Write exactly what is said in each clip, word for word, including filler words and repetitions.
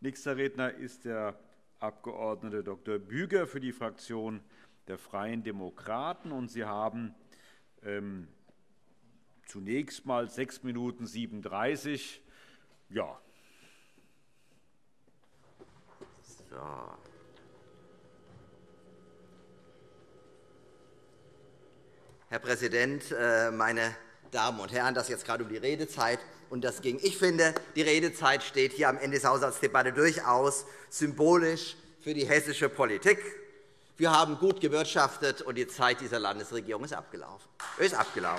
Nächster Redner ist der Abg. Doktor Büger für die Fraktion der Freien Demokraten. Und Sie haben ähm, zunächst einmal sechs Minuten siebenunddreißig. Ja. So. Herr Präsident, meine Damen und Herren! Das ist jetzt gerade um die Redezeit, und das ging. Ich finde, die Redezeit steht hier am Ende der Haushaltsdebatte durchaus symbolisch für die hessische Politik. Wir haben gut gewirtschaftet, und die Zeit dieser Landesregierung ist abgelaufen. Ist abgelaufen.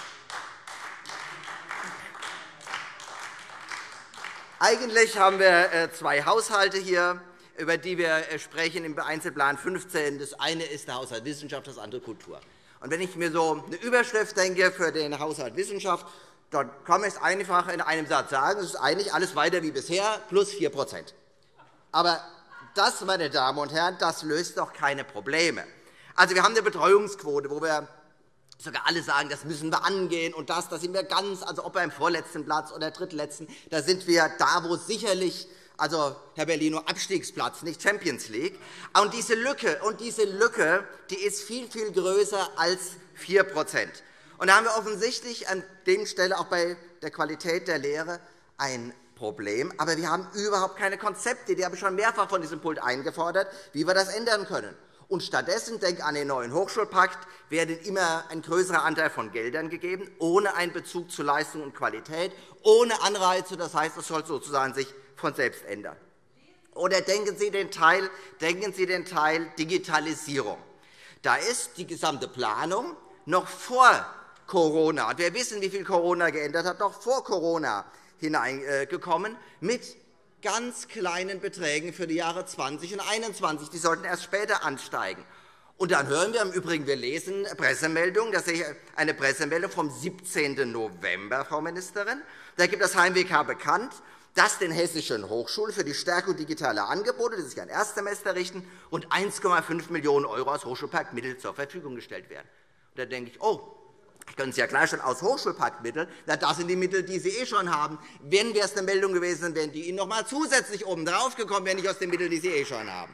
Eigentlich haben wir zwei Haushalte hier, über die wir sprechen im Einzelplan fünfzehn. Das eine ist der Haushalt Wissenschaft, das andere Kultur. Und wenn ich mir so eine Überschrift denke für den Haushalt Wissenschaft, dann kann man es einfach in einem Satz sagen, es ist eigentlich alles weiter wie bisher, plus vier Prozent. Aber das, meine Damen und Herren, das löst doch keine Probleme. Also, wir haben eine Betreuungsquote, wo wir sogar alle sagen, das müssen wir angehen, und das, da sind wir ganz, also ob beim vorletzten Platz oder drittletzten, da sind wir da, wo sicherlich, also Herr Bellino, Abstiegsplatz, nicht Champions League. Und diese Lücke, und diese Lücke, die ist viel, viel größer als vier Prozent. Und da haben wir offensichtlich an der Stelle auch bei der Qualität der Lehre ein Problem. Aber wir haben überhaupt keine Konzepte, die habe ich schon mehrfach von diesem Pult eingefordert, wie wir das ändern können. Und stattdessen, denke an den neuen Hochschulpakt, werden immer ein größerer Anteil von Geldern gegeben, ohne einen Bezug zu Leistung und Qualität, ohne Anreize. Das heißt, es soll sozusagen sich von selbst ändern. Oder denken Sie den Teil, denken Sie den Teil Digitalisierung. Da ist die gesamte Planung noch vor Corona, und wir wissen, wie viel Corona geändert hat, noch vor Corona hineingekommen, mit ganz kleinen Beträgen für die Jahre zwanzig und einundzwanzig. Die sollten erst später ansteigen. Und dann hören wir im Übrigen, wir lesen Pressemeldungen, das ist eine Pressemeldung vom siebzehnten November, Frau Ministerin. Da gibt das H M W K bekannt, dass den hessischen Hochschulen für die Stärkung digitaler Angebote, die sich an Erstsemester richten, rund eins Komma fünf Millionen € aus Hochschulpaktmitteln zur Verfügung gestellt werden. Und da denke ich, oh, ich könnte es ja gleich schon aus Hochschulpaktmitteln. Na, das sind die Mittel, die Sie eh schon haben. Wenn wäre es eine Meldung gewesen, wären die Ihnen noch einmal zusätzlich obendrauf gekommen, wenn nicht aus den Mitteln, die Sie eh schon haben.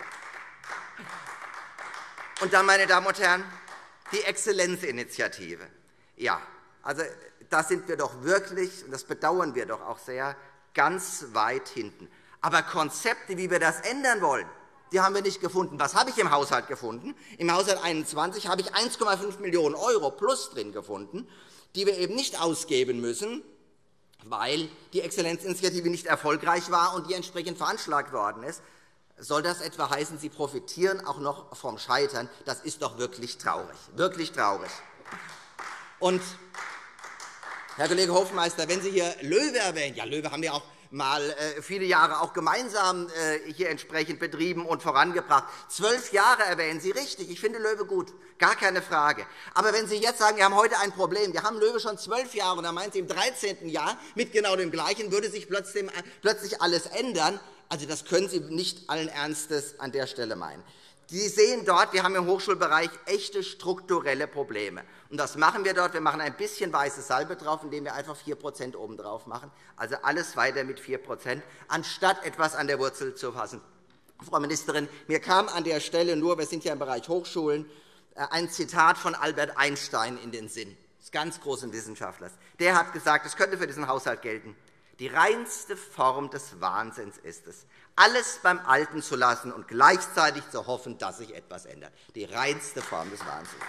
Und dann, meine Damen und Herren, die Exzellenzinitiative. Ja, also da sind wir doch wirklich, und das bedauern wir doch auch sehr, ganz weit hinten. Aber Konzepte, wie wir das ändern wollen, die haben wir nicht gefunden. Was habe ich im Haushalt gefunden? Im Haushalt einundzwanzig habe ich eins Komma fünf Millionen € plus drin gefunden, die wir eben nicht ausgeben müssen, weil die Exzellenzinitiative nicht erfolgreich war und die entsprechend veranschlagt worden ist. Soll das etwa heißen, Sie profitieren auch noch vom Scheitern? Das ist doch wirklich traurig, wirklich traurig. Und, Herr Kollege Hofmeister, wenn Sie hier Löwe erwähnen, ja, Löwe haben wir auch mal viele Jahre auch gemeinsam hier entsprechend betrieben und vorangebracht. Zwölf Jahre erwähnen Sie richtig. Ich finde Löwe gut, gar keine Frage. Aber wenn Sie jetzt sagen, wir haben heute ein Problem, wir haben Löwe schon zwölf Jahre, und dann meinen Sie, im dreizehnten Jahr mit genau dem Gleichen würde sich plötzlich alles ändern. Also, das können Sie nicht allen Ernstes an der Stelle meinen. Sie sehen dort, wir haben im Hochschulbereich echte strukturelle Probleme. Und das machen wir dort. Wir machen ein bisschen weiße Salbe drauf, indem wir einfach vier Prozent obendrauf machen. Also alles weiter mit vier Prozent, anstatt etwas an der Wurzel zu fassen. Frau Ministerin, mir kam an der Stelle nur, wir sind ja im Bereich Hochschulen, ein Zitat von Albert Einstein in den Sinn, des ganz großen Wissenschaftlers. Der hat gesagt, das könnte für diesen Haushalt gelten: Die reinste Form des Wahnsinns ist es, alles beim Alten zu lassen und gleichzeitig zu hoffen, dass sich etwas ändert. Die reinste Form des Wahnsinns.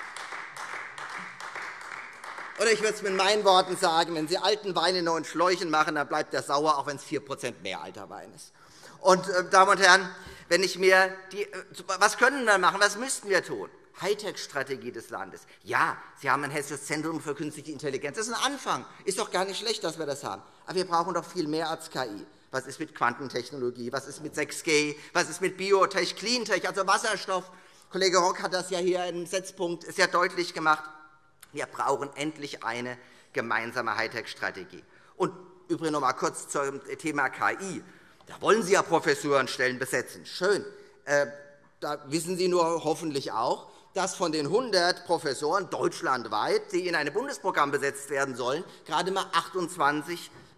Oder ich würde es mit meinen Worten sagen, wenn Sie alten Wein in neuen Schläuchen machen, dann bleibt der sauer, auch wenn es vier Prozent mehr alter Wein ist. Und, äh, Damen und Herren, wenn ich mir die, äh, was können wir machen, was müssten wir tun? Hightech-Strategie des Landes. Ja, Sie haben ein hessisches Zentrum für künstliche Intelligenz. Das ist ein Anfang. Ist doch gar nicht schlecht, dass wir das haben. Aber wir brauchen doch viel mehr als K I. Was ist mit Quantentechnologie? Was ist mit sechs G? Was ist mit Biotech, Cleantech, also Wasserstoff? Kollege Rock hat das ja hier im Setzpunkt sehr deutlich gemacht. Wir brauchen endlich eine gemeinsame Hightech-Strategie. Und übrigens noch einmal kurz zum Thema K I. Da wollen Sie ja Professorenstellen besetzen. Schön. Äh, da wissen Sie nur hoffentlich auch, dass von den hundert Professoren deutschlandweit, die in einem Bundesprogramm besetzt werden sollen, gerade einmal achtundzwanzig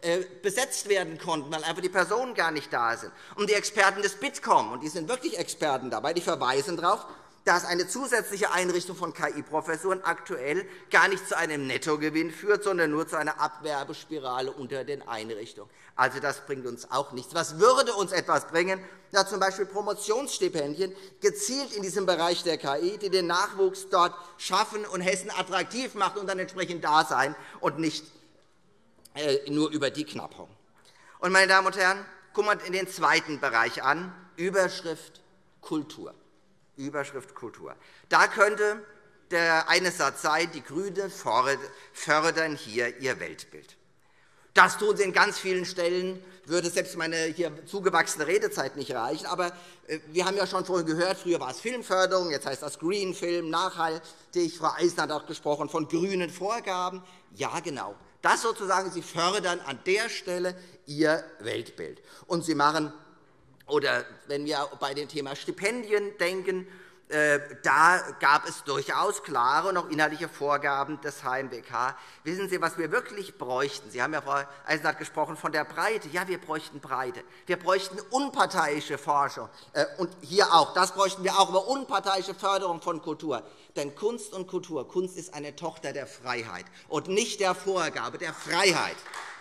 besetzt werden konnten, weil einfach die Personen gar nicht da sind. Und die Experten des Bitkom, und die sind wirklich Experten dabei, die verweisen darauf, dass eine zusätzliche Einrichtung von K I-Professuren aktuell gar nicht zu einem Nettogewinn führt, sondern nur zu einer Abwerbespirale unter den Einrichtungen. Also das bringt uns auch nichts. Was würde uns etwas bringen? Ja, zum Beispiel Promotionsstipendien gezielt in diesem Bereich der K I, die den Nachwuchs dort schaffen und Hessen attraktiv macht und dann entsprechend da sein und nicht äh, nur über die Knappung. Und, meine Damen und Herren, gucken wir in den zweiten Bereich an, Überschrift Kultur. Überschrift Kultur. Da könnte der eine Satz sein, die GRÜNEN fördern hier ihr Weltbild. Das tun sie in ganz vielen Stellen, würde selbst meine hier zugewachsene Redezeit nicht reichen. Aber wir haben ja schon vorhin gehört, früher war es Filmförderung, jetzt heißt das Green Film, nachhaltig. Frau Eisner hat auch gesprochen von grünen Vorgaben. Ja, genau. Das sozusagen, sie fördern an der Stelle ihr Weltbild. Und sie machen Oder wenn wir bei dem Thema Stipendien denken, äh, da gab es durchaus klare und auch inhaltliche Vorgaben des H M W K. Wissen Sie, was wir wirklich bräuchten? Sie haben ja, Frau Eisner hat gesprochen von der Breite. Ja, wir bräuchten Breite. Wir bräuchten unparteiische Forschung. Äh, und hier auch. Das bräuchten wir auch, aber unparteiische Förderung von Kultur. Denn Kunst und Kultur, Kunst ist eine Tochter der Freiheit und nicht der Vorgabe, der Freiheit.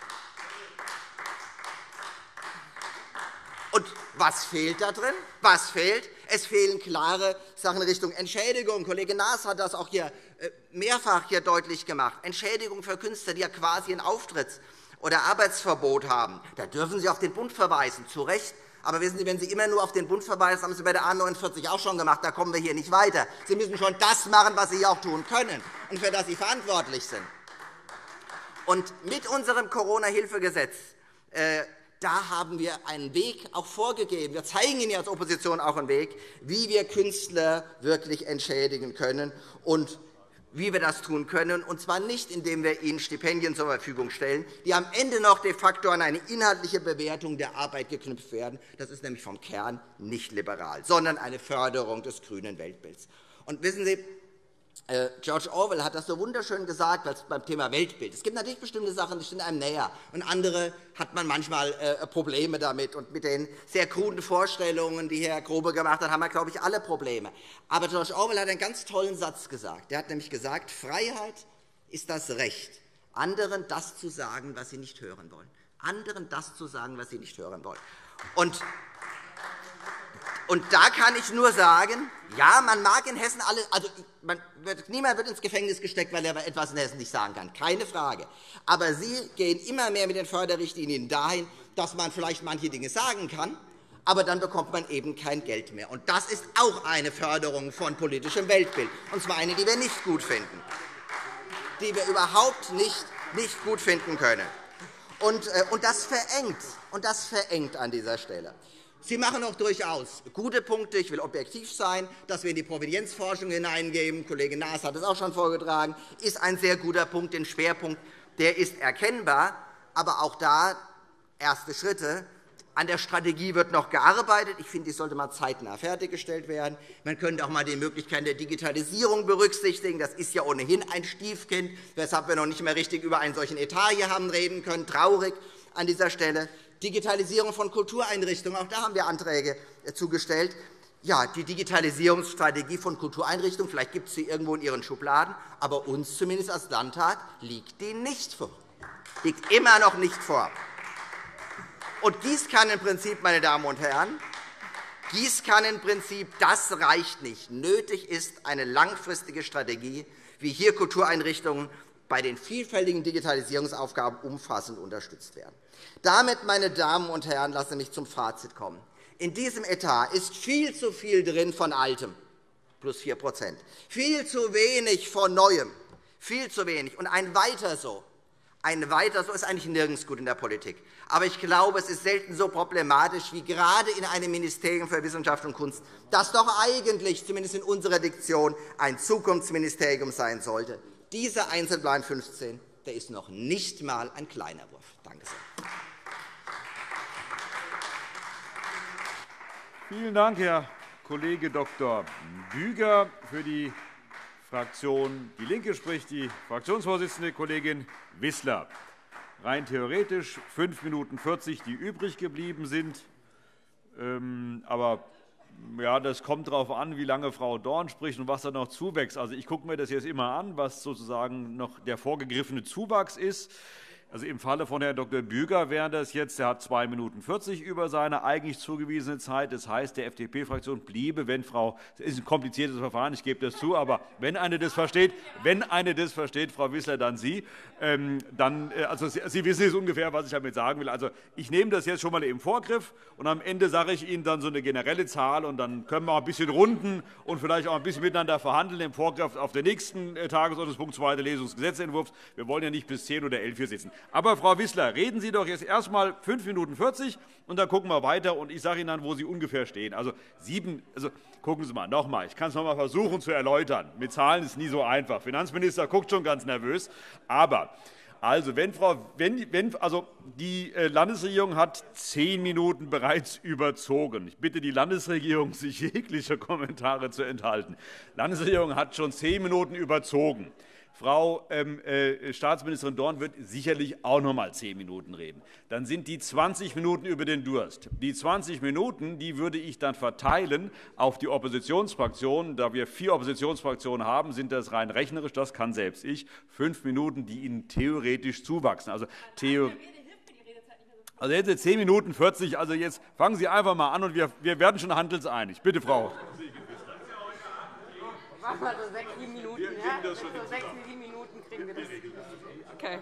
Und was fehlt da drin? Was fehlt? Es fehlen klare Sachen in Richtung Entschädigung. Kollege Naas hat das auch hier mehrfach hier deutlich gemacht. Entschädigung für Künstler, die ja quasi ein Auftritts- oder Arbeitsverbot haben. Da dürfen Sie auf den Bund verweisen, zu Recht. Aber wissen Sie, wenn Sie immer nur auf den Bund verweisen, haben Sie bei der A neunundvierzig auch schon gemacht. Da kommen wir hier nicht weiter. Sie müssen schon das machen, was Sie hier auch tun können und für das Sie verantwortlich sind. Und mit unserem Corona-Hilfegesetz äh, Da haben wir einen Weg auch vorgegeben. Wir zeigen Ihnen als Opposition auch einen Weg, wie wir Künstler wirklich entschädigen können und wie wir das tun können, und zwar nicht, indem wir ihnen Stipendien zur Verfügung stellen, die am Ende noch de facto an eine inhaltliche Bewertung der Arbeit geknüpft werden. Das ist nämlich vom Kern nicht liberal, sondern eine Förderung des grünen Weltbilds. Und wissen Sie, George Orwell hat das so wunderschön gesagt beim Thema Weltbild. Es gibt natürlich bestimmte Sachen, die stehen einem näher, und andere hat man manchmal Probleme damit. Und mit den sehr kruden Vorstellungen, die Herr Grobe gemacht hat, haben wir, glaube ich, alle Probleme. Aber George Orwell hat einen ganz tollen Satz gesagt. Er hat nämlich gesagt, Freiheit ist das Recht, anderen das zu sagen, was sie nicht hören wollen. Anderen das zu sagen, was sie nicht hören wollen. Und Und da kann ich nur sagen, ja, man mag in Hessen alle, also man wird, niemand wird ins Gefängnis gesteckt, weil er etwas in Hessen nicht sagen kann, keine Frage. Aber Sie gehen immer mehr mit den Förderrichtlinien dahin, dass man vielleicht manche Dinge sagen kann, aber dann bekommt man eben kein Geld mehr. Und das ist auch eine Förderung von politischem Weltbild, und zwar eine, die wir nicht gut finden, die wir überhaupt nicht, nicht gut finden können. Und, und, das verengt, und das verengt an dieser Stelle. Sie machen auch durchaus gute Punkte. Ich will objektiv sein. Dass wir in die Provenienzforschung hineingehen, Kollege Naas hat es auch schon vorgetragen, ist ein sehr guter Punkt. Den Schwerpunkt der ist erkennbar. Aber auch da erste Schritte. An der Strategie wird noch gearbeitet. Ich finde, die sollte mal zeitnah fertiggestellt werden. Man könnte auch einmal die Möglichkeit der Digitalisierung berücksichtigen. Das ist ja ohnehin ein Stiefkind, weshalb wir noch nicht mehr richtig über einen solchen Etat hier haben reden können. Traurig an dieser Stelle. Digitalisierung von Kultureinrichtungen, auch da haben wir Anträge zugestellt. Ja, die Digitalisierungsstrategie von Kultureinrichtungen, vielleicht gibt es sie irgendwo in Ihren Schubladen, aber uns zumindest als Landtag liegt die nicht vor. Liegt immer noch nicht vor. Und Gießkannenprinzip, meine Damen und Herren, Gießkannenprinzip, das reicht nicht. Nötig ist eine langfristige Strategie, wie hier Kultureinrichtungen bei den vielfältigen Digitalisierungsaufgaben umfassend unterstützt werden. Damit, meine Damen und Herren, lassen Sie mich zum Fazit kommen. In diesem Etat ist viel zu viel drin von Altem, plus vier Prozent, viel zu wenig von Neuem, viel zu wenig. Und ein Weiter so, ein Weiter so ist eigentlich nirgends gut in der Politik. Aber ich glaube, es ist selten so problematisch wie gerade in einem Ministerium für Wissenschaft und Kunst, das doch eigentlich, zumindest in unserer Diktion, ein Zukunftsministerium sein sollte. Dieser Einzelplan fünfzehn, der ist noch nicht einmal ein kleiner Wurf. Danke sehr. Vielen Dank, Herr Kollege Doktor Büger. Für die Fraktion DIE LINKE spricht die Fraktionsvorsitzende Kollegin Wissler. rein theoretisch fünf Minuten vierzig, die übrig geblieben sind. Aber ja, das kommt darauf an, wie lange Frau Dorn spricht und was da noch zuwächst. Also, ich gucke mir das jetzt immer an, was sozusagen noch der vorgegriffene Zuwachs ist. Also Im Falle von Herrn Doktor Büger wäre das jetzt, er hat zwei Minuten vierzig über seine eigentlich zugewiesene Zeit. Das heißt, der F D P-Fraktion bliebe, wenn Frau, das ist ein kompliziertes Verfahren, ich gebe das zu, aber wenn eine das versteht, wenn eine das versteht, Frau Wissler, dann Sie, ähm, dann, also Sie, Sie wissen jetzt ungefähr, was ich damit sagen will. Also ich nehme das jetzt schon mal im Vorgriff und am Ende sage ich Ihnen dann so eine generelle Zahl und dann können wir auch ein bisschen runden und vielleicht auch ein bisschen miteinander verhandeln im Vorgriff auf den nächsten Tagesordnungspunkt, zweite Lesung des Gesetzentwurfs. Wir wollen ja nicht bis zehn oder elf hier sitzen. Aber, Frau Wissler, reden Sie doch jetzt erst einmal fünf Minuten vierzig, und dann gucken wir weiter. Und ich sage Ihnen dann, wo Sie ungefähr stehen. Also, sieben, also gucken Sie mal, noch einmal. Ich kann es noch einmal versuchen zu erläutern. Mit Zahlen ist es nie so einfach. Der Finanzminister guckt schon ganz nervös. Aber also, wenn Frau, wenn, wenn, also die Landesregierung hat zehn Minuten bereits überzogen. Ich bitte die Landesregierung, sich jegliche Kommentare zu enthalten. Die Landesregierung hat schon zehn Minuten überzogen. Frau äh, Staatsministerin Dorn wird sicherlich auch noch einmal zehn Minuten reden. Dann sind die zwanzig Minuten über den Durst. Die zwanzig Minuten die würde ich dann verteilen auf die Oppositionsfraktionen. Da wir vier Oppositionsfraktionen haben, sind das rein rechnerisch, das kann selbst ich, fünf Minuten, die Ihnen theoretisch zuwachsen. Also, Theo also jetzt zehn Minuten vierzig. Also jetzt fangen Sie einfach mal an, und wir, wir werden schon handelseinig. Bitte, Frau. Machen wir so sechs, sieben Minuten. Ja? So sechs, sieben Minuten kriegen wir das. Okay.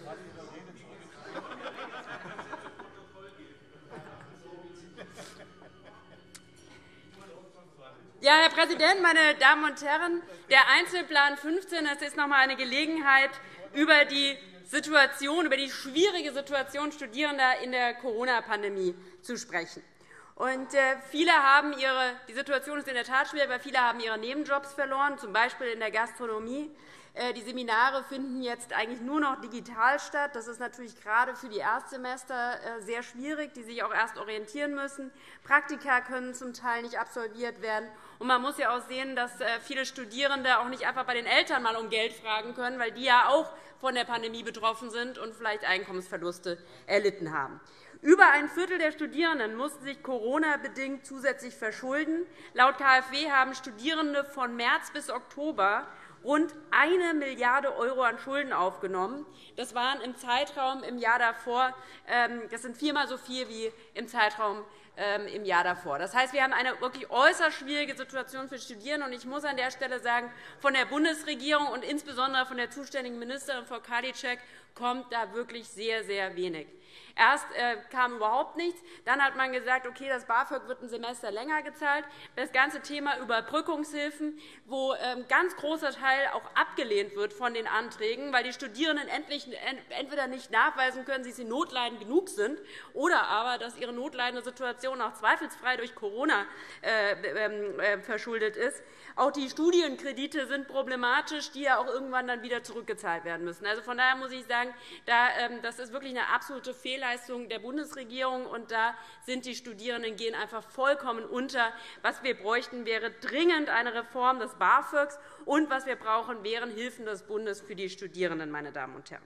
Ja, Herr Präsident, meine Damen und Herren! Der Einzelplan fünfzehn, das ist noch einmal eine Gelegenheit, über die Situation, über die schwierige Situation Studierender in der Corona-Pandemie zu sprechen. Und viele haben ihre, die Situation ist in der Tat schwierig, weil viele haben ihre Nebenjobs verloren, z. B. in der Gastronomie. Die Seminare finden jetzt eigentlich nur noch digital statt. Das ist natürlich gerade für die Erstsemester sehr schwierig, die sich auch erst orientieren müssen. Praktika können zum Teil nicht absolviert werden. Und man muss ja auch sehen, dass viele Studierende auch nicht einfach bei den Eltern mal um Geld fragen können, weil die ja auch von der Pandemie betroffen sind und vielleicht Einkommensverluste erlitten haben. Über ein Viertel der Studierenden mussten sich Corona-bedingt zusätzlich verschulden. Laut K f W haben Studierende von März bis Oktober rund eine Milliarde € an Schulden aufgenommen. Das waren im Zeitraum im Jahr davor, das sind viermal so viel wie im Zeitraum im Jahr davor. Das heißt, wir haben eine wirklich äußerst schwierige Situation für Studierende. Und ich muss an der Stelle sagen, von der Bundesregierung und insbesondere von der zuständigen Ministerin, Frau Karliczek, kommt da wirklich sehr, sehr wenig. Erst äh, kam überhaupt nichts. Dann hat man gesagt, okay, das BAföG wird ein Semester länger gezahlt. Das ganze Thema Überbrückungshilfen, wo ein ähm, ganz großer Teil auch abgelehnt wird von den Anträgen, weil die Studierenden endlich, entweder nicht nachweisen können, dass sie notleidend genug sind, oder aber, dass ihre notleidende Situation auch zweifelsfrei durch Corona äh, äh, verschuldet ist. Auch die Studienkredite sind problematisch, die ja auch irgendwann dann wieder zurückgezahlt werden müssen. Also von daher muss ich sagen, das ist wirklich eine absolute Fehlleistung der Bundesregierung, und da sind die Studierenden gehen einfach vollkommen unter. Was wir bräuchten, wäre dringend eine Reform des BAföGs, und was wir brauchen, wären Hilfen des Bundes für die Studierenden, meine Damen und Herren.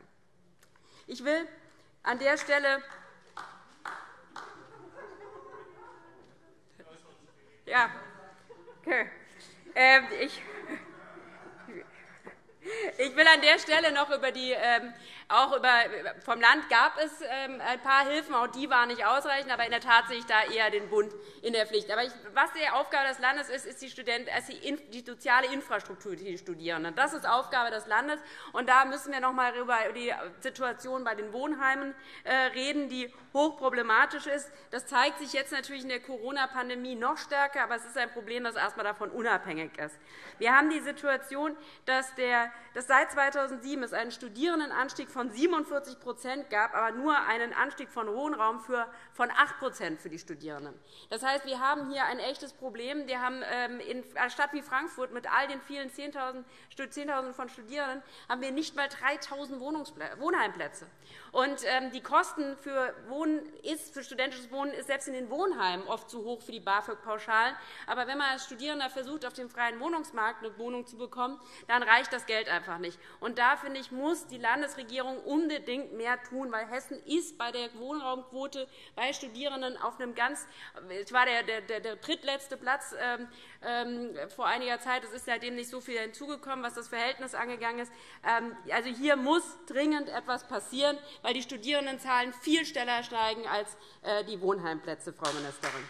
Ich will an der Stelle ja, okay. Ich Ich will an der Stelle noch über die, ähm, auch über, vom Land gab es ähm, ein paar Hilfen, auch die waren nicht ausreichend, aber in der Tat sehe ich da eher den Bund in der Pflicht. Aber ich, was die Aufgabe des Landes ist, ist die, Student, ist die, die soziale Infrastruktur für die Studierenden. Das ist Aufgabe des Landes, und da müssen wir noch einmal über die Situation bei den Wohnheimen äh, reden, die hochproblematisch ist. Das zeigt sich jetzt natürlich in der Corona-Pandemie noch stärker, aber es ist ein Problem, das erst einmal davon unabhängig ist. Wir haben die Situation, dass, der, dass seit zweitausendsieben es einen Studierendenanstieg von siebenundvierzig gab, aber nur einen Anstieg von Wohnraum für, von acht für die Studierenden. Das heißt, wir haben hier ein echtes Problem. Wir haben in einer Stadt wie Frankfurt mit all den vielen Zehntausenden von Studierenden haben wir nicht einmal dreitausend Wohnheimplätze. Und die Kosten für, Wohnen ist, für studentisches Wohnen ist selbst in den Wohnheimen oft zu hoch für die BAföG-Pauschalen. Aber wenn man als Studierender versucht, auf dem freien Wohnungsmarkt eine Wohnung zu bekommen, dann reicht das Geld einfach nicht. Und da, finde ich, muss die Landesregierung Regierung unbedingt mehr tun, weil Hessen ist bei der Wohnraumquote bei Studierenden auf einem ganz, es war der, der, der drittletzte Platz ähm, ähm, vor einiger Zeit. Es ist seitdem nicht so viel hinzugekommen, was das Verhältnis angegangen ist. Ähm, also hier muss dringend etwas passieren, weil die Studierendenzahlen viel schneller steigen als äh, die Wohnheimplätze, Frau Ministerin.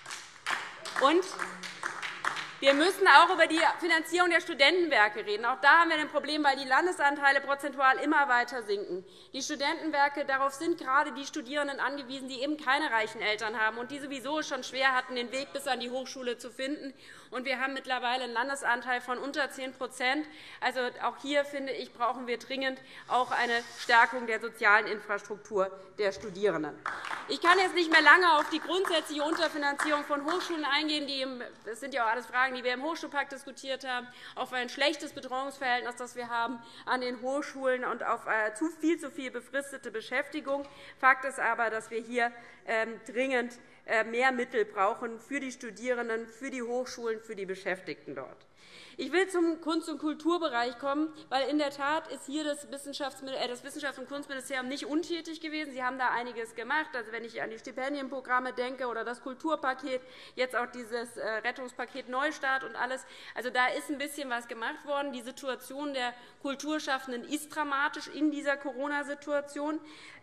Und wir müssen auch über die Finanzierung der Studentenwerke reden. Auch da haben wir ein Problem, weil die Landesanteile prozentual immer weiter sinken. Die Studentenwerke, darauf sind gerade die Studierenden angewiesen, die eben keine reichen Eltern haben und die sowieso schon schwer hatten, den Weg bis an die Hochschule zu finden. Und wir haben mittlerweile einen Landesanteil von unter zehn Prozent. Also auch hier, finde ich, brauchen wir dringend auch eine Stärkung der sozialen Infrastruktur der Studierenden. Ich kann jetzt nicht mehr lange auf die grundsätzliche Unterfinanzierung von Hochschulen eingehen. Die, das sind ja auch alles Fragen, die wir im Hochschulpakt diskutiert haben, auf ein schlechtes Betreuungsverhältnis, das wir haben an den Hochschulen und auf zu viel zu viel befristete Beschäftigung. Fakt ist aber, dass wir hier ähm, dringend mehr Mittel brauchen für die Studierenden, für die Hochschulen, für die Beschäftigten dort. Ich will zum Kunst- und Kulturbereich kommen, weil in der Tat ist hier das Wissenschafts- und Kunstministerium nicht untätig gewesen. Sie haben da einiges gemacht. Also, wenn ich an die Stipendienprogramme denke oder das Kulturpaket, jetzt auch dieses Rettungspaket Neustart und alles. Also, da ist ein bisschen was gemacht worden. Die Situation der Kulturschaffenden ist dramatisch in dieser Corona-Situation.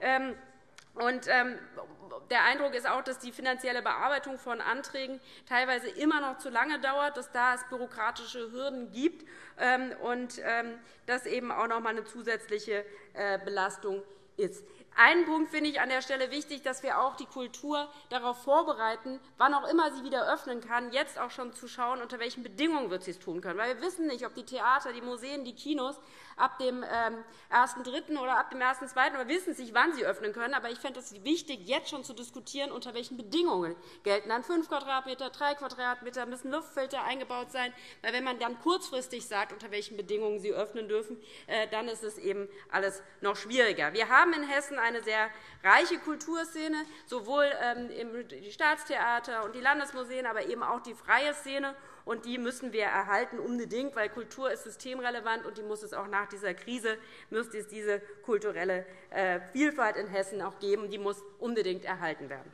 Und der Eindruck ist auch, dass die finanzielle Bearbeitung von Anträgen teilweise immer noch zu lange dauert, dass da es bürokratische Hürden gibt und das eben auch noch einmal eine zusätzliche Belastung ist. Einen Punkt finde ich an der Stelle wichtig, dass wir auch die Kultur darauf vorbereiten, wann auch immer sie wieder öffnen kann, jetzt auch schon zu schauen, unter welchen Bedingungen wird sie es tun können. Weil wir wissen nicht, ob die Theater, die Museen, die Kinos ab dem ersten dritten oder ab dem ersten zweiten wir wissen nicht, wann sie öffnen können. Aber ich fände es wichtig, jetzt schon zu diskutieren, unter welchen Bedingungen gelten dann fünf Quadratmeter, drei Quadratmeter, müssen Luftfilter eingebaut sein. Weil wenn man dann kurzfristig sagt, unter welchen Bedingungen sie öffnen dürfen, dann ist es eben alles noch schwieriger. Wir haben in Hessen eine sehr reiche Kulturszene, sowohl die Staatstheater und die Landesmuseen, aber eben auch die freie Szene. Und die müssen wir erhalten, unbedingt, weil Kultur ist systemrelevant und die muss es auch nach dieser Krise müsste es diese kulturelle Vielfalt in Hessen auch geben. Die muss unbedingt erhalten werden.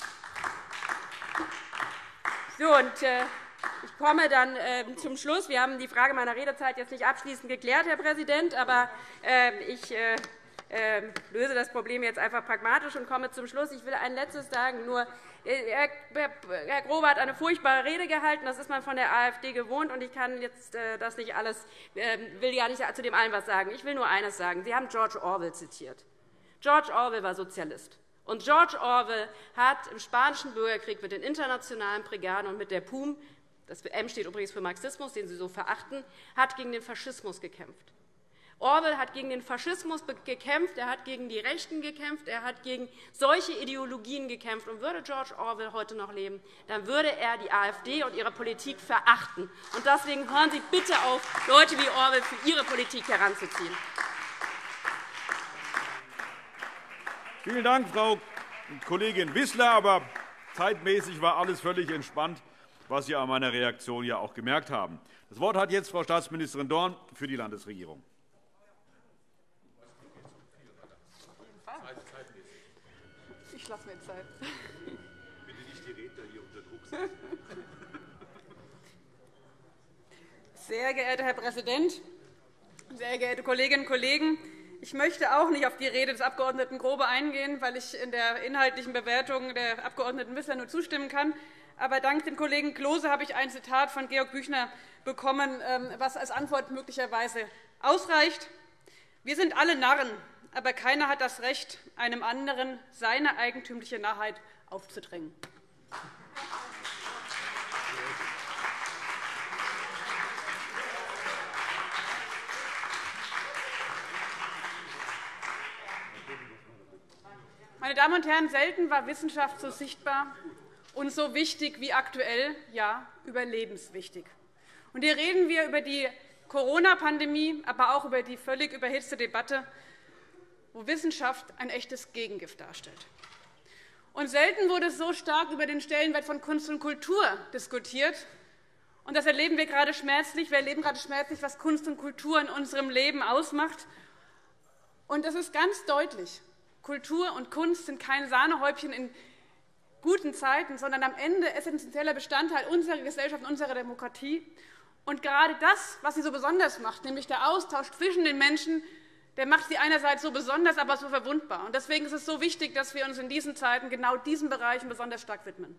So, und, äh, ich komme dann äh, zum Schluss. Wir haben die Frage meiner Redezeit jetzt nicht abschließend geklärt, Herr Präsident, aber äh, ich äh, äh, löse das Problem jetzt einfach pragmatisch und komme zum Schluss. Ich will ein Letztes sagen. Nur, äh, Herr Grobe hat eine furchtbare Rede gehalten. Das ist man von der AfD gewohnt. Und ich kann jetzt äh, das nicht alles, äh, will gar nicht zu dem allen etwas sagen. Ich will nur eines sagen. Sie haben George Orwell zitiert. George Orwell war Sozialist. Und George Orwell hat im Spanischen Bürgerkrieg mit den internationalen Brigaden und mit der P U M, das M steht übrigens für Marxismus, den Sie so verachten, hat gegen den Faschismus gekämpft. Orwell hat gegen den Faschismus gekämpft, er hat gegen die Rechten gekämpft, er hat gegen solche Ideologien gekämpft. Und würde George Orwell heute noch leben, dann würde er die AfD und ihre Politik verachten. Und deswegen hören Sie bitte auf, Leute wie Orwell für Ihre Politik heranzuziehen. Vielen Dank, Frau Kollegin Wissler. Aber zeitmäßig war alles völlig entspannt, was Sie an meiner Reaktion ja auch gemerkt haben. Das Wort hat jetzt Frau Staatsministerin Dorn für die Landesregierung. Ich lasse mir Zeit. Bitte nicht die Redner hier unter Druck setzen. Sehr geehrter Herr Präsident, sehr geehrte Kolleginnen und Kollegen! Ich möchte auch nicht auf die Rede des Abg. Grobe eingehen, weil ich in der inhaltlichen Bewertung der Abg. Wissler nur zustimmen kann. Aber dank dem Kollegen Klose habe ich ein Zitat von Georg Büchner bekommen, was als Antwort möglicherweise ausreicht. Wir sind alle Narren, aber keiner hat das Recht, einem anderen seine eigentümliche Narrheit aufzudrängen. Meine Damen und Herren, selten war Wissenschaft so sichtbar und so wichtig wie aktuell, ja, überlebenswichtig. Und hier reden wir über die Corona-Pandemie, aber auch über die völlig überhitzte Debatte, wo Wissenschaft ein echtes Gegengift darstellt. Und selten wurde so stark über den Stellenwert von Kunst und Kultur diskutiert. Und das erleben wir gerade schmerzlich. Wir erleben gerade schmerzlich, was Kunst und Kultur in unserem Leben ausmacht. Und es ist ganz deutlich, Kultur und Kunst sind kein Sahnehäubchen in guten Zeiten, sondern am Ende essentieller Bestandteil unserer Gesellschaft und unserer Demokratie. Und gerade das, was sie so besonders macht, nämlich der Austausch zwischen den Menschen, der macht sie einerseits so besonders, aber so verwundbar. Und deswegen ist es so wichtig, dass wir uns in diesen Zeiten genau diesen Bereichen besonders stark widmen.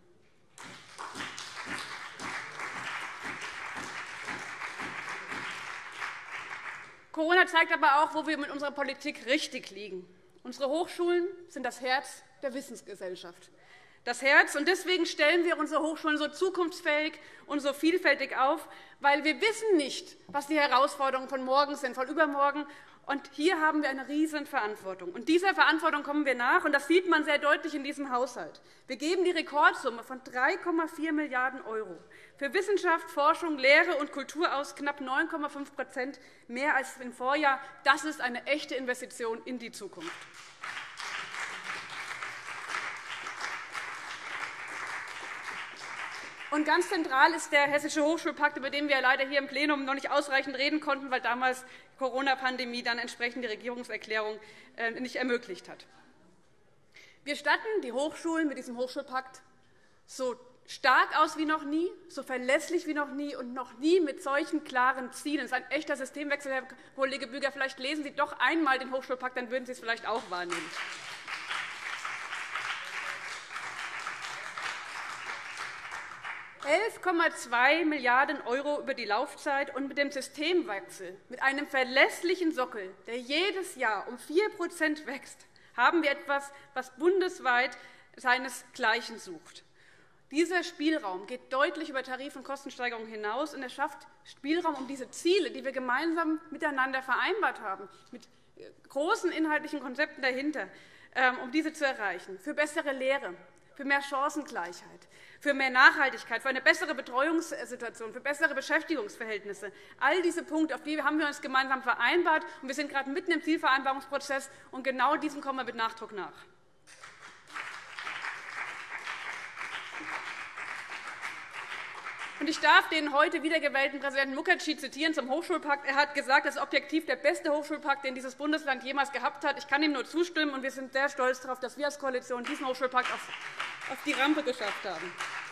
Corona zeigt aber auch, wo wir mit unserer Politik richtig liegen. Unsere Hochschulen sind das Herz der Wissensgesellschaft. Das Herz. Und deswegen stellen wir unsere Hochschulen so zukunftsfähig und so vielfältig auf, weil wir wissen nicht, was die Herausforderungen von morgen sind, von übermorgen. Und hier haben wir eine riesen Verantwortung. Und dieser Verantwortung kommen wir nach, und das sieht man sehr deutlich in diesem Haushalt. Wir geben die Rekordsumme von drei Komma vier Milliarden € für Wissenschaft, Forschung, Lehre und Kultur aus, knapp neun Komma fünf mehr als im Vorjahr. Das ist eine echte Investition in die Zukunft. Und ganz zentral ist der Hessische Hochschulpakt, über den wir leider hier im Plenum noch nicht ausreichend reden konnten, weil damals die Corona-Pandemie dann entsprechend die Regierungserklärung nicht ermöglicht hat. Wir statten die Hochschulen mit diesem Hochschulpakt so stark aus wie noch nie, so verlässlich wie noch nie und noch nie mit solchen klaren Zielen. Das ist ein echter Systemwechsel, Herr Kollege Büger. Vielleicht lesen Sie doch einmal den Hochschulpakt, dann würden Sie es vielleicht auch wahrnehmen. elf Komma zwei Milliarden € über die Laufzeit, und mit dem Systemwechsel, mit einem verlässlichen Sockel, der jedes Jahr um vier wächst, haben wir etwas, was bundesweit seinesgleichen sucht. Dieser Spielraum geht deutlich über Tarif- und Kostensteigerungen hinaus, und er schafft Spielraum, um diese Ziele, die wir gemeinsam miteinander vereinbart haben, mit großen inhaltlichen Konzepten dahinter, um diese zu erreichen, für bessere Lehre, für mehr Chancengleichheit, für mehr Nachhaltigkeit, für eine bessere Betreuungssituation, für bessere Beschäftigungsverhältnisse. All diese Punkte, auf die haben wir uns gemeinsam vereinbart, und wir sind gerade mitten im Zielvereinbarungsprozess, und genau diesem kommen wir mit Nachdruck nach. Ich darf den heute wiedergewählten Präsidenten Mukherjee zitieren zum Hochschulpakt. Er hat gesagt, das ist objektiv der beste Hochschulpakt, den dieses Bundesland jemals gehabt hat. Ich kann ihm nur zustimmen, und wir sind sehr stolz darauf, dass wir als Koalition diesen Hochschulpakt auf die Rampe geschafft haben.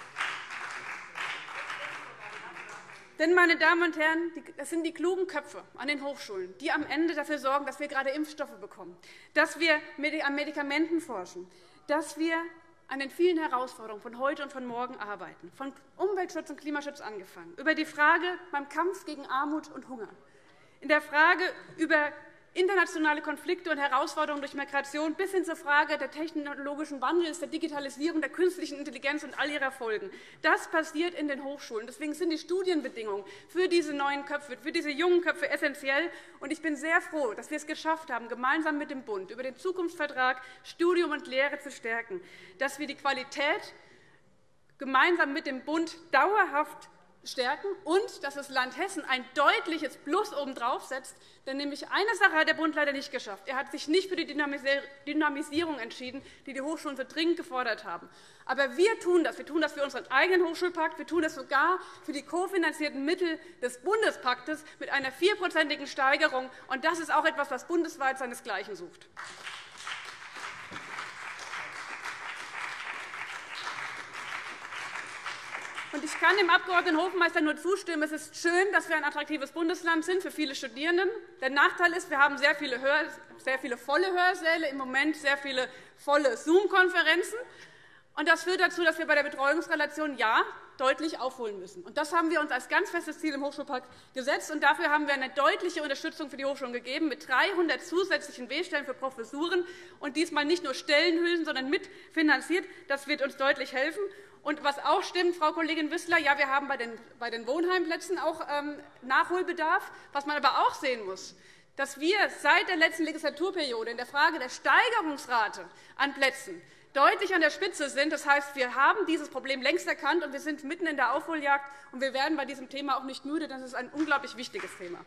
Denn, meine Damen und Herren, es sind die klugen Köpfe an den Hochschulen, die am Ende dafür sorgen, dass wir gerade Impfstoffe bekommen, dass wir an Medikamenten forschen, dass wir an den vielen Herausforderungen von heute und von morgen arbeiten, von Umweltschutz und Klimaschutz angefangen, über die Frage beim Kampf gegen Armut und Hunger, in der Frage über internationale Konflikte und Herausforderungen durch Migration bis hin zur Frage des technologischen Wandels, der Digitalisierung, der künstlichen Intelligenz und all ihrer Folgen. Das passiert in den Hochschulen. Deswegen sind die Studienbedingungen für diese neuen Köpfe, für diese jungen Köpfe essentiell. Und ich bin sehr froh, dass wir es geschafft haben, gemeinsam mit dem Bund über den Zukunftsvertrag Studium und Lehre zu stärken, dass wir die Qualität gemeinsam mit dem Bund dauerhaft stärken und dass das Land Hessen ein deutliches Plus obendrauf setzt. Denn nämlich eine Sache hat der Bund leider nicht geschafft. Er hat sich nicht für die Dynamisierung entschieden, die die Hochschulen so dringend gefordert haben. Aber wir tun das. Wir tun das für unseren eigenen Hochschulpakt. Wir tun das sogar für die kofinanzierten Mittel des Bundespaktes mit einer vierprozentigen Steigerung. Und das ist auch etwas, was bundesweit seinesgleichen sucht. Ich kann dem Abg. Hofmeister nur zustimmen. Es ist schön, dass wir ein attraktives Bundesland sind für viele Studierende. Der Nachteil ist, wir haben sehr viele, Hör sehr viele volle Hörsäle, im Moment sehr viele volle Zoom-Konferenzen. Das führt dazu, dass wir bei der Betreuungsrelation ja deutlich aufholen müssen. Das haben wir uns als ganz festes Ziel im Hochschulpakt gesetzt. Und dafür haben wir eine deutliche Unterstützung für die Hochschulen gegeben, mit dreihundert zusätzlichen W-Stellen für Professuren, und diesmal nicht nur Stellenhülsen, sondern mitfinanziert. Das wird uns deutlich helfen. Und was auch stimmt, Frau Kollegin Wissler, ja, wir haben bei den, bei den Wohnheimplätzen auch ähm, Nachholbedarf. Was man aber auch sehen muss, dass wir seit der letzten Legislaturperiode in der Frage der Steigerungsrate an Plätzen deutlich an der Spitze sind. Das heißt, wir haben dieses Problem längst erkannt, und wir sind mitten in der Aufholjagd. Und wir werden bei diesem Thema auch nicht müde, denn es ist ein unglaublich wichtiges Thema.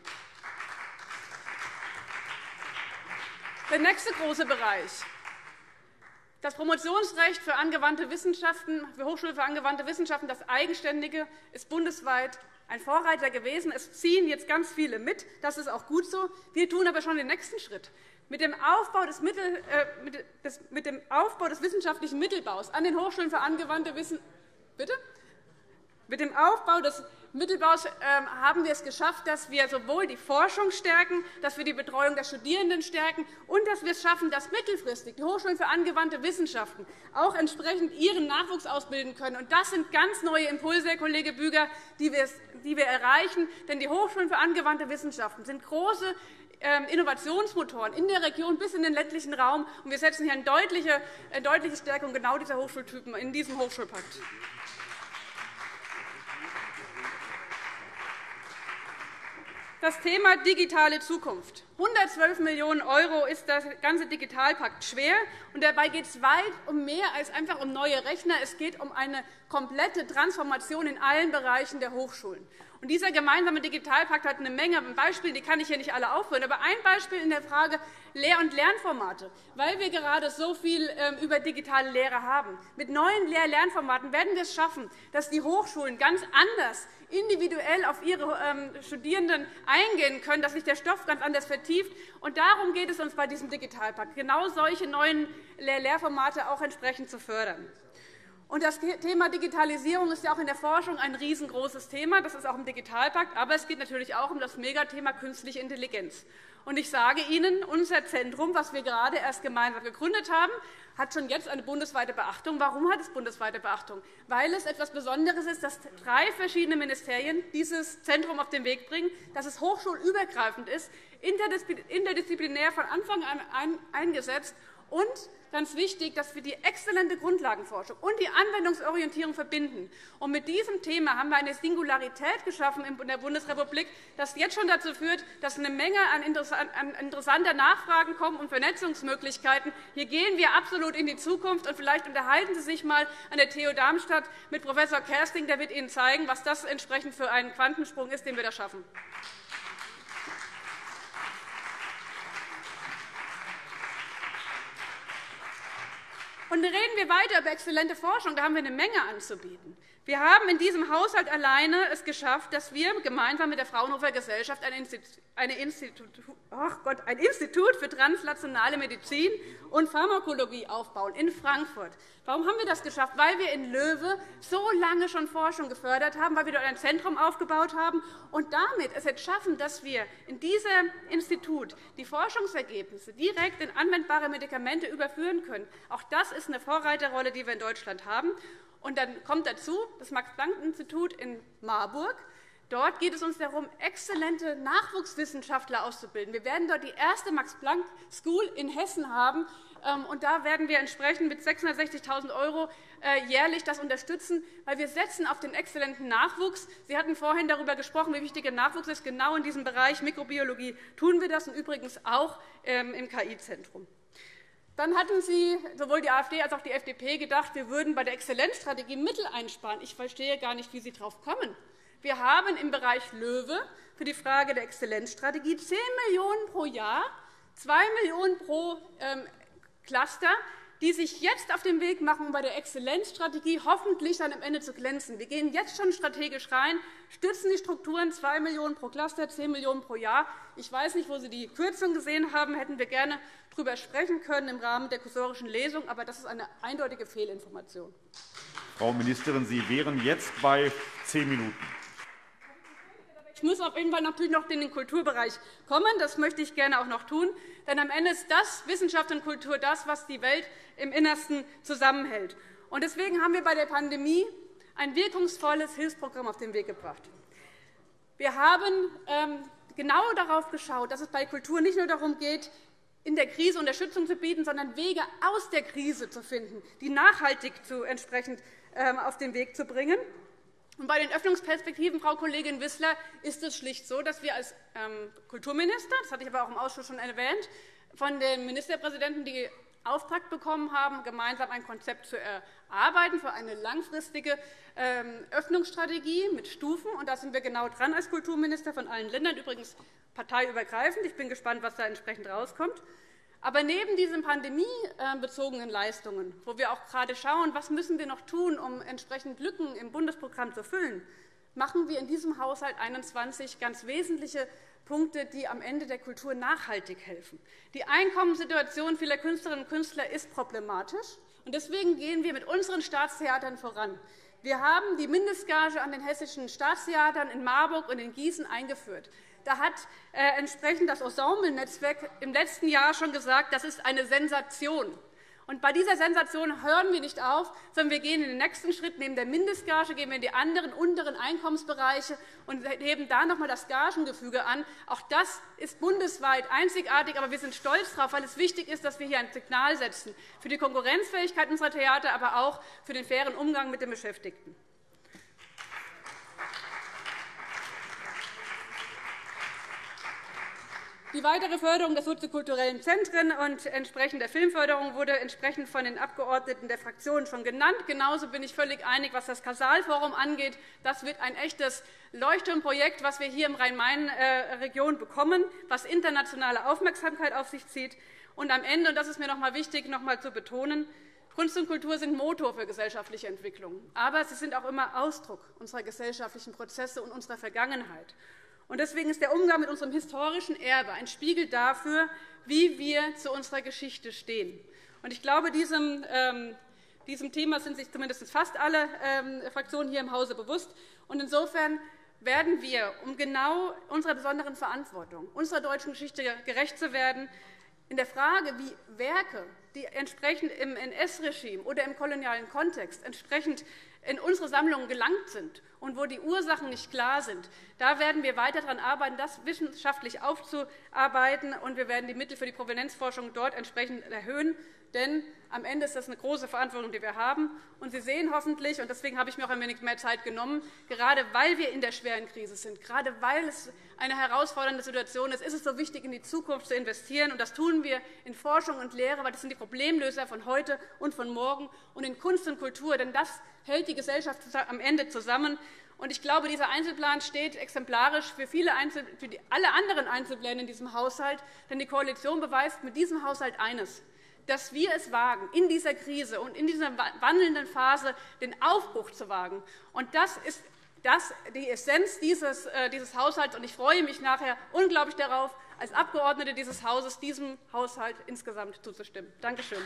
Der nächste große Bereich. Das Promotionsrecht für angewandte Wissenschaften, für Hochschule für angewandte Wissenschaften, das Eigenständige, ist bundesweit ein Vorreiter gewesen. Es ziehen jetzt ganz viele mit. Das ist auch gut so. Wir tun aber schon den nächsten Schritt. Mit dem, Aufbau des Mittel, äh, mit, des, mit dem Aufbau des wissenschaftlichen Mittelbaus an den Hochschulen für angewandte Wissen, bitte? Mit dem Aufbau des Mittelbaus äh, haben wir es geschafft, dass wir sowohl die Forschung stärken, dass wir die Betreuung der Studierenden stärken und dass wir es schaffen, dass mittelfristig die Hochschulen für angewandte Wissenschaften auch entsprechend ihren Nachwuchs ausbilden können. Und das sind ganz neue Impulse, Herr Kollege Büger, die wir, die wir erreichen. Denn die Hochschulen für angewandte Wissenschaften sind große Innovationsmotoren in der Region bis in den ländlichen Raum. Und wir setzen hier eine deutliche, eine deutliche Stärkung genau dieser Hochschultypen in diesem Hochschulpakt. Das Thema digitale Zukunft. hundertzwölf Millionen € ist der ganze Digitalpakt schwer. Und dabei geht es weit um mehr als einfach um neue Rechner. Es geht um eine komplette Transformation in allen Bereichen der Hochschulen. Und dieser gemeinsame Digitalpakt hat eine Menge Beispiele, die kann ich hier nicht alle aufführen. Aber ein Beispiel in der Frage Lehr- und Lernformate, weil wir gerade so viel über digitale Lehre haben. Mit neuen Lehr-Lernformaten werden wir es schaffen, dass die Hochschulen ganz anders individuell auf ihre Studierenden eingehen können, dass sich der Stoff ganz anders vertieft. Und darum geht es uns bei diesem Digitalpakt, genau solche neuen Lehr-Lehrformate auch entsprechend zu fördern. Und das Thema Digitalisierung ist ja auch in der Forschung ein riesengroßes Thema. Das ist auch im Digitalpakt. Aber es geht natürlich auch um das Megathema künstliche Intelligenz. Und ich sage Ihnen, unser Zentrum, das wir gerade erst gemeinsam gegründet haben, hat schon jetzt eine bundesweite Beachtung. Warum hat es bundesweite Beachtung? Weil es etwas Besonderes ist, dass drei verschiedene Ministerien dieses Zentrum auf den Weg bringen, dass es hochschulübergreifend ist, interdisziplinär von Anfang an eingesetzt und ganz wichtig, dass wir die exzellente Grundlagenforschung und die Anwendungsorientierung verbinden. Und mit diesem Thema haben wir eine Singularität geschaffen in der Bundesrepublik, das jetzt schon dazu führt, dass eine Menge an interessanter Nachfragen kommen und Vernetzungsmöglichkeiten. Hier gehen wir absolut in die Zukunft. Und vielleicht unterhalten Sie sich einmal an der T U Darmstadt mit Professor Kersting. Der wird Ihnen zeigen, was das entsprechend für einen Quantensprung ist, den wir da schaffen. Und reden wir weiter über exzellente Forschung. Da haben wir eine Menge anzubieten. Wir haben in diesem Haushalt alleine es geschafft, dass wir gemeinsam mit der Fraunhofer Gesellschaft ein Institut, eine Institut, ach Gott, ein Institut für translationale Medizin und Pharmakologie aufbauen in Frankfurt. Warum haben wir das geschafft? Weil wir in Löwe so lange schon Forschung gefördert haben, weil wir dort ein Zentrum aufgebaut haben und damit es jetzt schaffen, dass wir in diesem Institut die Forschungsergebnisse direkt in anwendbare Medikamente überführen können. Auch das ist eine Vorreiterrolle, die wir in Deutschland haben. Und dann kommt dazu das Max-Planck-Institut in Marburg. Dort geht es uns darum, exzellente Nachwuchswissenschaftler auszubilden. Wir werden dort die erste Max-Planck-School in Hessen haben. Und da werden wir entsprechend mit sechshundertsechzigtausend € jährlich das unterstützen, weil wir setzen auf den exzellenten Nachwuchs. Sie hatten vorhin darüber gesprochen, wie wichtig der Nachwuchs ist. Genau in diesem Bereich Mikrobiologie tun wir das und übrigens auch im K I-Zentrum. Dann hatten Sie, sowohl die AfD als auch die F D P, gedacht, wir würden bei der Exzellenzstrategie Mittel einsparen. Ich verstehe gar nicht, wie Sie darauf kommen. Wir haben im Bereich Löwe für die Frage der Exzellenzstrategie zehn Millionen € pro Jahr, zwei Millionen € pro Cluster, die sich jetzt auf den Weg machen, um bei der Exzellenzstrategie hoffentlich dann am Ende zu glänzen. Wir gehen jetzt schon strategisch rein, stützen die Strukturen, zwei Millionen € pro Cluster, zehn Millionen € pro Jahr. Ich weiß nicht, wo Sie die Kürzung gesehen haben, hätten wir gerne darüber sprechen können im Rahmen der kursorischen Lesung, aber das ist eine eindeutige Fehlinformation. Frau Ministerin, Sie wären jetzt bei zehn Minuten. Ich muss auf jeden Fall natürlich noch in den Kulturbereich kommen. Das möchte ich gerne auch noch tun. Denn am Ende ist das Wissenschaft und Kultur das, was die Welt im Innersten zusammenhält. Und deswegen haben wir bei der Pandemie ein wirkungsvolles Hilfsprogramm auf den Weg gebracht. Wir haben genau darauf geschaut, dass es bei Kultur nicht nur darum geht, in der Krise Unterstützung zu bieten, sondern Wege aus der Krise zu finden, die nachhaltig zu entsprechend auf den Weg zu bringen. Und bei den Öffnungsperspektiven, Frau Kollegin Wissler, ist es schlicht so, dass wir als Kulturminister, das hatte ich aber auch im Ausschuss schon erwähnt, von den Ministerpräsidenten die Auftrag bekommen haben, gemeinsam ein Konzept zu erarbeiten für eine langfristige Öffnungsstrategie mit Stufen. Und da sind wir genau dran als Kulturminister von allen Ländern, übrigens parteiübergreifend. Ich bin gespannt, was da entsprechend rauskommt. Aber neben diesen pandemiebezogenen Leistungen, wo wir auch gerade schauen, was müssen wir noch tun, um entsprechend Lücken im Bundesprogramm zu füllen, machen wir in diesem Haushalt einundzwanzig ganz wesentliche Punkte, die am Ende der Kultur nachhaltig helfen. Die Einkommenssituation vieler Künstlerinnen und Künstler ist problematisch. Und deswegen gehen wir mit unseren Staatstheatern voran. Wir haben die Mindestgage an den hessischen Staatstheatern in Marburg und in Gießen eingeführt. Da hat äh, entsprechend das Ensemble-Netzwerk im letzten Jahr schon gesagt, das ist eine Sensation. Und bei dieser Sensation hören wir nicht auf, sondern wir gehen in den nächsten Schritt. Neben der Mindestgage gehen wir in die anderen unteren Einkommensbereiche und heben da noch einmal das Gagengefüge an. Auch das ist bundesweit einzigartig, aber wir sind stolz darauf, weil es wichtig ist, dass wir hier ein Signal setzen für die Konkurrenzfähigkeit unserer Theater, aber auch für den fairen Umgang mit den Beschäftigten. Die weitere Förderung der soziokulturellen Zentren und entsprechend der Filmförderung wurde entsprechend von den Abgeordneten der Fraktionen schon genannt. Genauso bin ich völlig einig, was das Casal-Forum angeht. Das wird ein echtes Leuchtturmprojekt, was wir hier im Rhein-Main-Region bekommen, was internationale Aufmerksamkeit auf sich zieht. Und am Ende, und das ist mir noch einmal wichtig, noch einmal zu betonen, Kunst und Kultur sind Motor für gesellschaftliche Entwicklung. Aber sie sind auch immer Ausdruck unserer gesellschaftlichen Prozesse und unserer Vergangenheit. Und deswegen ist der Umgang mit unserem historischen Erbe ein Spiegel dafür, wie wir zu unserer Geschichte stehen. Und ich glaube, diesem, ähm, diesem Thema sind sich zumindest fast alle ähm, Fraktionen hier im Hause bewusst. Und insofern werden wir, um genau unserer besonderen Verantwortung, unserer deutschen Geschichte gerecht zu werden, in der Frage, wie Werke, die entsprechend im N S-Regime oder im kolonialen Kontext entsprechend in unsere Sammlungen gelangt sind und wo die Ursachen nicht klar sind, da werden wir weiter daran arbeiten, das wissenschaftlich aufzuarbeiten, und wir werden die Mittel für die Provenienzforschung dort entsprechend erhöhen. Denn am Ende ist das eine große Verantwortung, die wir haben. Und Sie sehen hoffentlich, und deswegen habe ich mir auch ein wenig mehr Zeit genommen, gerade weil wir in der schweren Krise sind, gerade weil es eine herausfordernde Situation ist, ist es so wichtig, in die Zukunft zu investieren. Und das tun wir in Forschung und Lehre, weil das sind die Problemlöser von heute und von morgen, und in Kunst und Kultur, denn das hält die Gesellschaft am Ende zusammen. Und ich glaube, dieser Einzelplan steht exemplarisch für, viele Einzel für die, alle anderen Einzelpläne in diesem Haushalt. Denn die Koalition beweist mit diesem Haushalt eines, dass wir es wagen, in dieser Krise und in dieser wandelnden Phase den Aufbruch zu wagen. Und das ist das die Essenz dieses, äh, dieses Haushalts. Und ich freue mich nachher unglaublich darauf, als Abgeordnete dieses Hauses diesem Haushalt insgesamt zuzustimmen. Danke schön.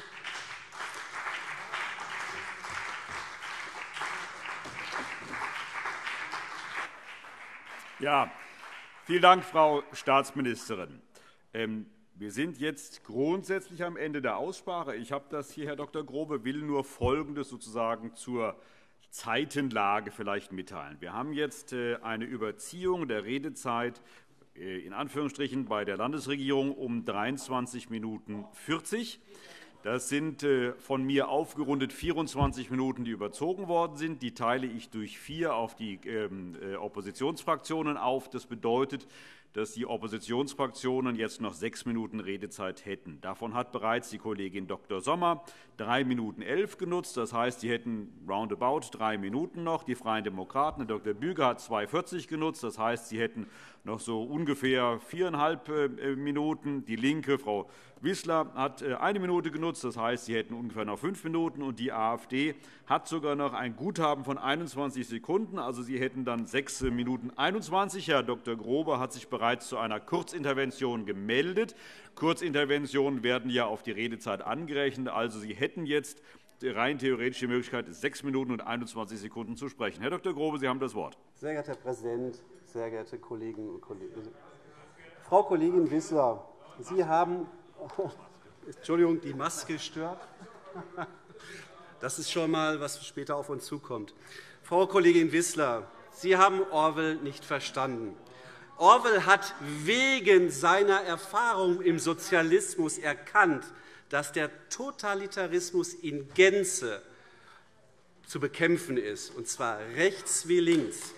Ja, vielen Dank, Frau Staatsministerin. Ähm, Wir sind jetzt grundsätzlich am Ende der Aussprache. Ich habe das hier, Herr Doktor Grobe, will nur Folgendes sozusagen zur Zeitenlage vielleicht mitteilen. Wir haben jetzt eine Überziehung der Redezeit in Anführungsstrichen bei der Landesregierung um dreiundzwanzig Minuten vierzig. Das sind von mir aufgerundet vierundzwanzig Minuten, die überzogen worden sind. Die teile ich durch vier auf die Oppositionsfraktionen auf. Das bedeutet, dass die Oppositionsfraktionen jetzt noch sechs Minuten Redezeit hätten. Davon hat bereits die Kollegin Doktor Sommer drei Minuten elf genutzt. Das heißt, sie hätten roundabout drei Minuten noch. Die Freien Demokraten, Herr Doktor Büger, hat zwei vierzig genutzt. Das heißt, sie hätten noch so ungefähr viereinhalb Minuten. Die Linke, Frau Wissler, hat eine Minute genutzt. Das heißt, sie hätten ungefähr noch fünf Minuten. Und die AfD hat sogar noch ein Guthaben von einundzwanzig Sekunden. Also sie hätten dann sechs Minuten einundzwanzig. Herr Doktor Grobe hat sich bereits zu einer Kurzintervention gemeldet. Kurzinterventionen werden ja auf die Redezeit angerechnet. Also Sie hätten jetzt rein theoretisch die Möglichkeit, sechs Minuten und einundzwanzig Sekunden zu sprechen. Herr Doktor Grobe, Sie haben das Wort. Sehr geehrter Herr Präsident, sehr geehrte Kolleginnen und Kollegen! Frau Kollegin Wissler, Sie haben Entschuldigung, die Maske stört. Das ist schon einmal, was später auf uns zukommt. Frau Kollegin Wissler, Sie haben Orwell nicht verstanden. Orwell hat wegen seiner Erfahrung im Sozialismus erkannt, dass der Totalitarismus in Gänze zu bekämpfen ist, und zwar rechts wie links.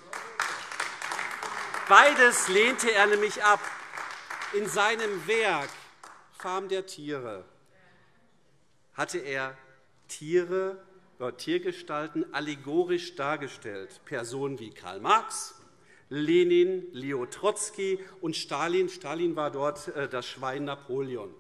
Beides lehnte er nämlich ab. In seinem Werk Farm der Tiere hatte er Tiere, oder Tiergestalten allegorisch dargestellt. Personen wie Karl Marx, Lenin, Leo Trotzki und Stalin. Stalin war dort das Schwein Napoleon.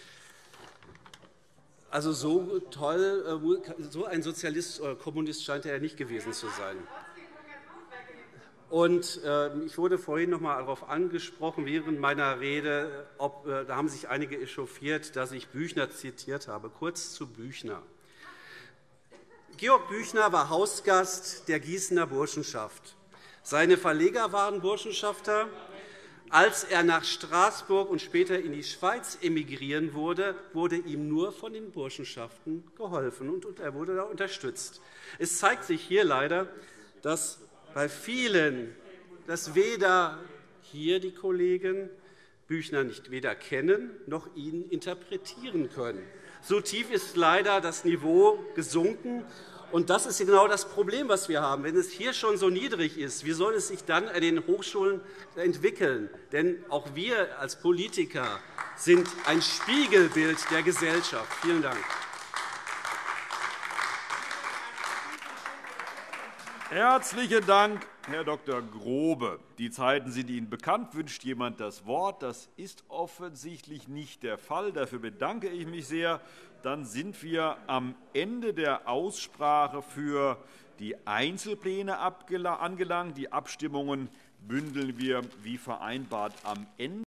Also so toll, so ein Sozialist oder Kommunist scheint er nicht gewesen zu sein. Und, äh, ich wurde vorhin noch einmal darauf angesprochen, während meiner Rede, ob, äh, da haben sich einige echauffiert, dass ich Büchner zitiert habe. Kurz zu Büchner. Georg Büchner war Hausgast der Gießener Burschenschaft. Seine Verleger waren Burschenschafter. Als er nach Straßburg und später in die Schweiz emigrieren wurde, wurde ihm nur von den Burschenschaften geholfen, und er wurde da unterstützt. Es zeigt sich hier leider, dass bei vielen, dass weder hier die Kollegen Büchner nicht weder kennen noch ihn interpretieren können. So tief ist leider das Niveau gesunken. Und das ist genau das Problem, das wir haben. Wenn es hier schon so niedrig ist, wie soll es sich dann an den Hochschulen entwickeln? Denn auch wir als Politiker sind ein Spiegelbild der Gesellschaft. Vielen Dank. Herzlichen Dank, Herr Doktor Grobe. Die Zeiten sind Ihnen bekannt. Wünscht jemand das Wort? Das ist offensichtlich nicht der Fall. Dafür bedanke ich mich sehr. Dann sind wir am Ende der Aussprache für die Einzelpläne angelangt. Die Abstimmungen bündeln wir wie vereinbart am Ende.